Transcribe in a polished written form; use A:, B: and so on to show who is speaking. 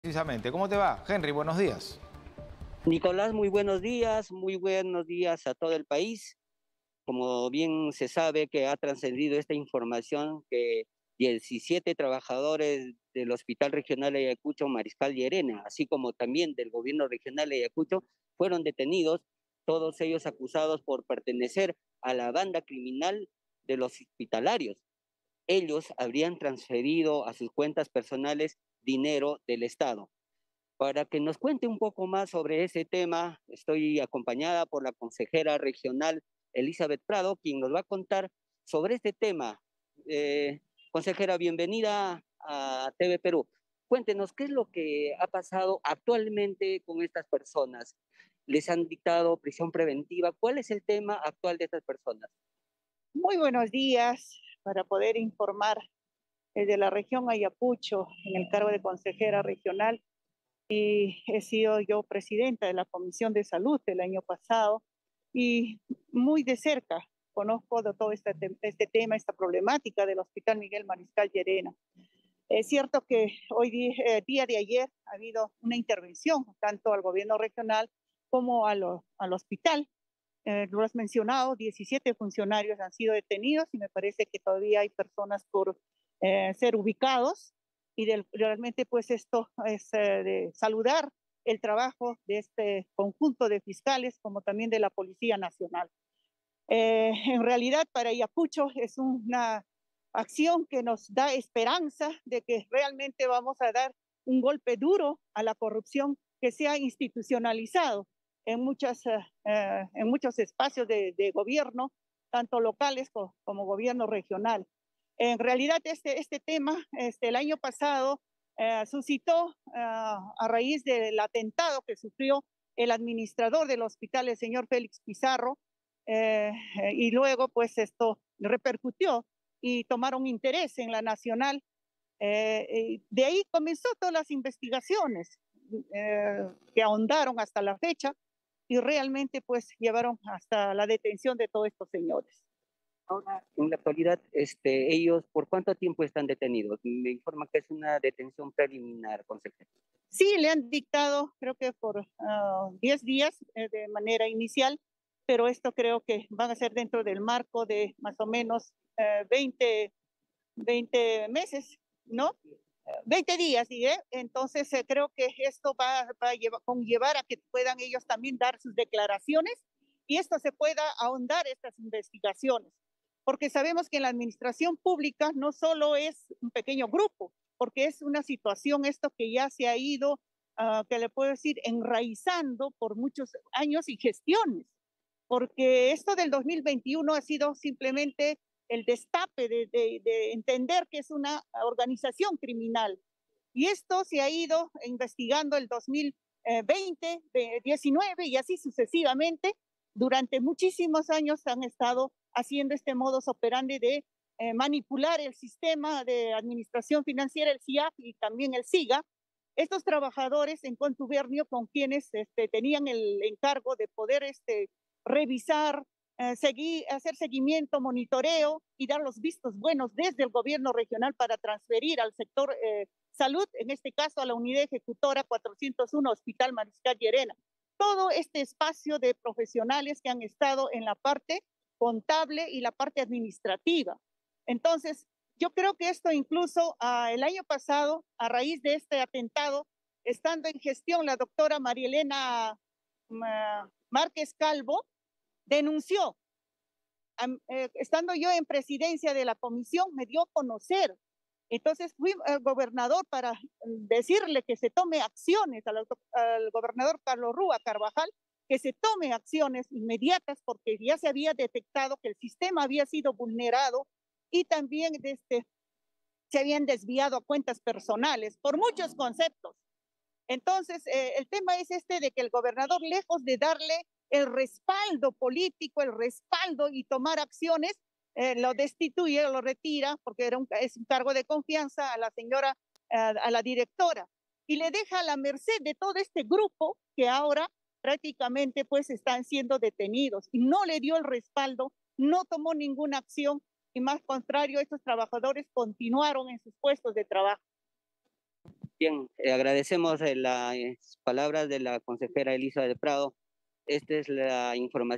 A: Precisamente. ¿Cómo te va? Henry, buenos días.
B: Nicolás, muy buenos días a todo el país. Como bien se sabe que ha trascendido esta información que 17 trabajadores del Hospital Regional de Ayacucho, Mariscal Llerena, así como también del Gobierno Regional de Ayacucho, fueron detenidos, todos ellos acusados por pertenecer a la banda criminal de los hospitalarios. Ellos habrían transferido a sus cuentas personales dinero del Estado. Para que nos cuente un poco más sobre ese tema, estoy acompañada por la consejera regional Elizabeth Prado, quien nos va a contar sobre este tema. Consejera, bienvenida a TV Perú. Cuéntenos, ¿qué es lo que ha pasado actualmente con estas personas? ¿Les han dictado prisión preventiva? ¿Cuál es el tema actual de estas personas?
C: Muy buenos días para poder informar desde la región Ayacucho en el cargo de consejera regional y he sido yo presidenta de la Comisión de Salud el año pasado y muy de cerca conozco de todo este tema, esta problemática del Hospital Miguel Mariscal Llerena. Es cierto que día de ayer ha habido una intervención tanto al gobierno regional como al hospital. Lo has mencionado, 17 funcionarios han sido detenidos y me parece que todavía hay personas por ser ubicados realmente pues esto es de saludar el trabajo de este conjunto de fiscales como también de la Policía Nacional. En realidad para Ayacucho es una acción que nos da esperanza de que realmente vamos a dar un golpe duro a la corrupción que se ha institucionalizado en muchos espacios de gobierno, tanto locales como gobierno regional. En realidad este tema el año pasado suscitó a raíz del atentado que sufrió el administrador del hospital, el señor Félix Pizarro, eh, y luego pues esto repercutió y tomaron interés en la nacional. De ahí comenzó todas las investigaciones que ahondaron hasta la fecha y realmente pues llevaron hasta la detención de todos estos señores.
B: Ahora, en la actualidad, ellos, ¿por cuánto tiempo están detenidos? Me informa que es una detención preliminar, consejero.
C: Sí, le han dictado, creo que por 10 días de manera inicial, pero esto creo que van a ser dentro del marco de más o menos 20 meses, ¿no? 20 días, ¿sí? Entonces creo que esto va a conllevar a que puedan ellos también dar sus declaraciones y esto se pueda ahondar estas investigaciones, porque sabemos que en la administración pública no solo es un pequeño grupo, porque es una situación esto que ya se ha ido, que le puedo decir, enraizando por muchos años y gestiones, porque esto del 2021 ha sido simplemente el destape de entender que es una organización criminal. Y esto se ha ido investigando el 2020, 19 y así sucesivamente. Durante muchísimos años han estado haciendo este modus operandi de manipular el sistema de administración financiera, el CIAF y también el SIGA. Estos trabajadores en contubernio con quienes tenían el encargo de poder revisar, hacer seguimiento, monitoreo y dar los vistos buenos desde el gobierno regional para transferir al sector salud, en este caso a la unidad ejecutora 401 Hospital Mariscal Llerena. Todo este espacio de profesionales que han estado en la parte contable y la parte administrativa. Entonces, yo creo que esto incluso el año pasado, a raíz de este atentado, estando en gestión la doctora María Elena Márquez Calvo, denunció, estando yo en presidencia de la comisión, me dio a conocer. Entonces fui al gobernador para decirle que se tome acciones, al gobernador Carlos Rúa Carvajal, que se tome acciones inmediatas porque ya se había detectado que el sistema había sido vulnerado y también se habían desviado a cuentas personales por muchos conceptos. Entonces, el tema es de que el gobernador, lejos de darle el respaldo político, el respaldo y tomar acciones, lo destituye, lo retira, porque es un cargo de confianza a la señora, a la directora, y le deja a la merced de todo este grupo que ahora prácticamente pues están siendo detenidos, y no le dio el respaldo, no tomó ninguna acción, y más contrario, estos trabajadores continuaron en sus puestos de trabajo.
B: Bien, agradecemos las palabras de la consejera Elisa del Prado. Esta es la información.